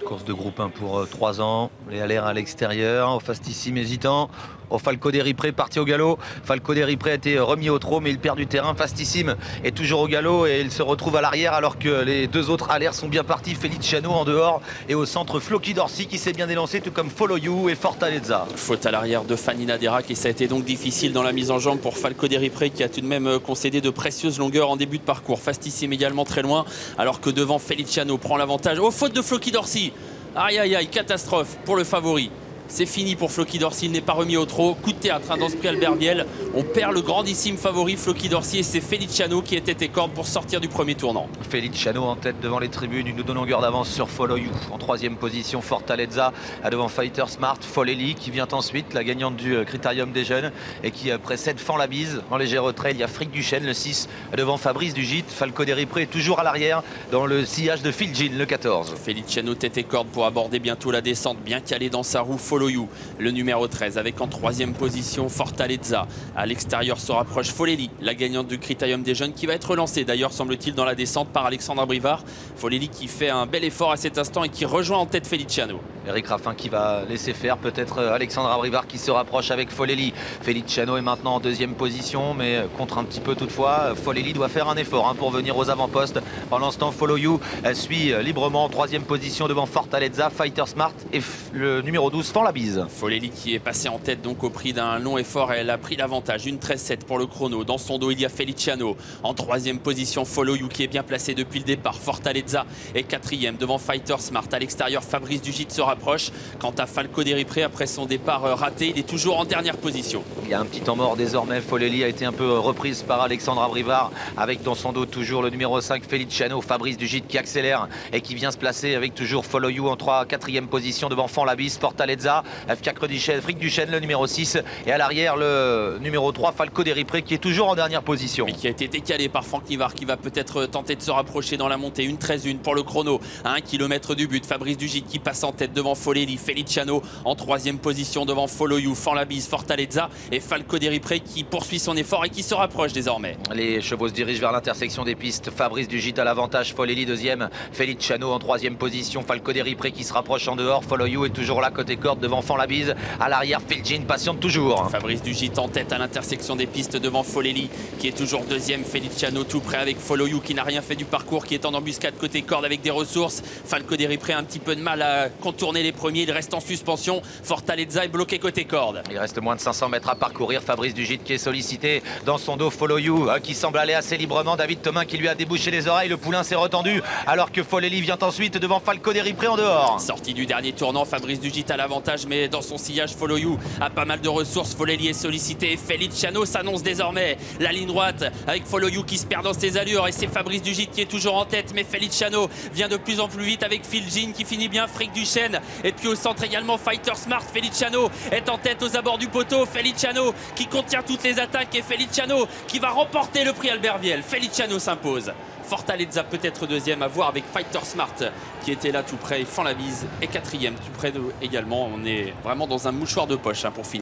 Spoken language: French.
Course de groupe 1 pour 3 ans. Les LR à l'extérieur. Au Fastissime hésitant. Au Falco des Ripré parti au galop. Falco des Ripré a été remis au trot, mais il perd du terrain. Fastissime est toujours au galop et il se retrouve à l'arrière alors que les deux autres à l'air sont bien partis. Feliciano en dehors et au centre Floki Dorsi qui s'est bien élancé, tout comme Follow You et Fortaleza. Faute à l'arrière de Fanny Naderac et ça a été donc difficile dans la mise en jambe pour Falco des Ripré qui a tout de même concédé de précieuses longueurs en début de parcours. Fastissime également très loin alors que devant Feliciano prend l'avantage. Oh, faute de Floki Dorsi. Aïe aïe aïe, catastrophe pour le favori. C'est fini pour Floki Dorsi, il n'est pas remis au trot. Coup de théâtre dans ce prix Albert Biel. On perd le grandissime favori Floki Dorsi et c'est Feliciano qui était corde pour sortir du premier tournant. Feliciano en tête devant les tribunes, une longueur d'avance sur Follow You. En troisième position, Fortaleza devant Fighter Smart. Foleli qui vient ensuite, la gagnante du Critérium des Jeunes et qui précède Fan la Bise. En léger retrait, il y a Frick Duchesne, le 6 devant Fabrice du Gite. Falco des Ripré toujours à l'arrière dans le sillage de Phil Jean, le 14. Feliciano tête et corde pour aborder bientôt la descente, bien calé dans sa roue. Follow You, le numéro 13, avec en troisième position Fortaleza. À l'extérieur se rapproche Foleli, la gagnante du Critérium des Jeunes, qui va être relancée d'ailleurs, semble-t-il, dans la descente par Alexandre Abrivard. Foleli qui fait un bel effort à cet instant et qui rejoint en tête Feliciano. Eric Raffin qui va laisser faire, peut-être Alexandre Abrivard qui se rapproche avec Foleli. Feliciano est maintenant en deuxième position, mais contre un petit peu toutefois. Foleli doit faire un effort pour venir aux avant-postes. Pendant ce temps, Follow You suit librement en troisième position devant Fortaleza, Fighter Smart et le numéro 12, Fan la Bise. Foleli qui est passé en tête donc au prix d'un long effort, elle a pris l'avantage, une 13-7 pour le chrono. Dans son dos il y a Feliciano. En troisième position Follow You qui est bien placé depuis le départ. Fortaleza est quatrième devant Fighter Smart. À l'extérieur Fabrice du Gite se rapproche. Quant à Falco des Ripré, après son départ raté, il est toujours en dernière position. Il y a un petit temps mort désormais. Foleli a été un peu reprise par Alexandre Abrivard avec dans son dos toujours le numéro 5 Feliciano. Fabrice du Gite qui accélère et qui vient se placer avec toujours Follow You en 4e position devant Fan la Bise. Fortaleza, Frick Duchesne le numéro 6 et à l'arrière le numéro 3 Falco des Ripré qui est toujours en dernière position. Mais qui a été décalé par Franck Nivard qui va peut-être tenter de se rapprocher dans la montée. Une 13-1 pour le chrono à 1 km du but. Fabrice du Gite qui passe en tête devant Foleli. Feliciano en 3e position devant Follow You, Fan la Bise, Fortaleza et Falco des Ripré qui poursuit son effort et qui se rapproche désormais. Les chevaux se dirigent vers l'intersection des pistes. Fabrice du Gite à l'avantage, Foleli deuxième, Feliciano en 3e position, Falco des Ripré qui se rapproche en dehors. Follow You est toujours là côté corde devant Fan la Bise. À l'arrière, Phil Jean patiente toujours. Fabrice du Gite en tête à l'intersection des pistes devant Foleli qui est toujours deuxième. Feliciano tout près avec Follow You qui n'a rien fait du parcours, qui est en embuscade côté corde avec des ressources. Falco des Ripré a un petit peu de mal à contourner les premiers, il reste en suspension. Fortaleza est bloqué côté corde. Il reste moins de 500 mètres à parcourir. Fabrice du Gite qui est sollicité. Dans son dos, Follow You qui semble aller assez librement. David Thomin qui lui a débouché les oreilles. Le poulain s'est retendu alors que Foleli vient ensuite devant Falco des Ripré en dehors. Sortie du dernier tournant, Fabrice du Gite a l'avantage, mais dans son sillage Follow You a pas mal de ressources. Foleli est sollicité. Feliciano s'annonce désormais la ligne droite avec Follow You qui se perd dans ses allures et c'est Fabrice du Gite qui est toujours en tête, mais Feliciano vient de plus en plus vite avec Phil Jean qui finit bien. Frick Duchesne et puis au centre également Fighter Smart. Feliciano est en tête aux abords du poteau. Feliciano qui contient toutes les attaques et Feliciano qui va remporter le prix Albert Biel. Feliciano s'impose. Fortaleza peut-être deuxième, à voir avec Fighter Smart qui était là tout près. Fan la Bise est quatrième tout près de, également. On est vraiment dans un mouchoir de poche pour finir.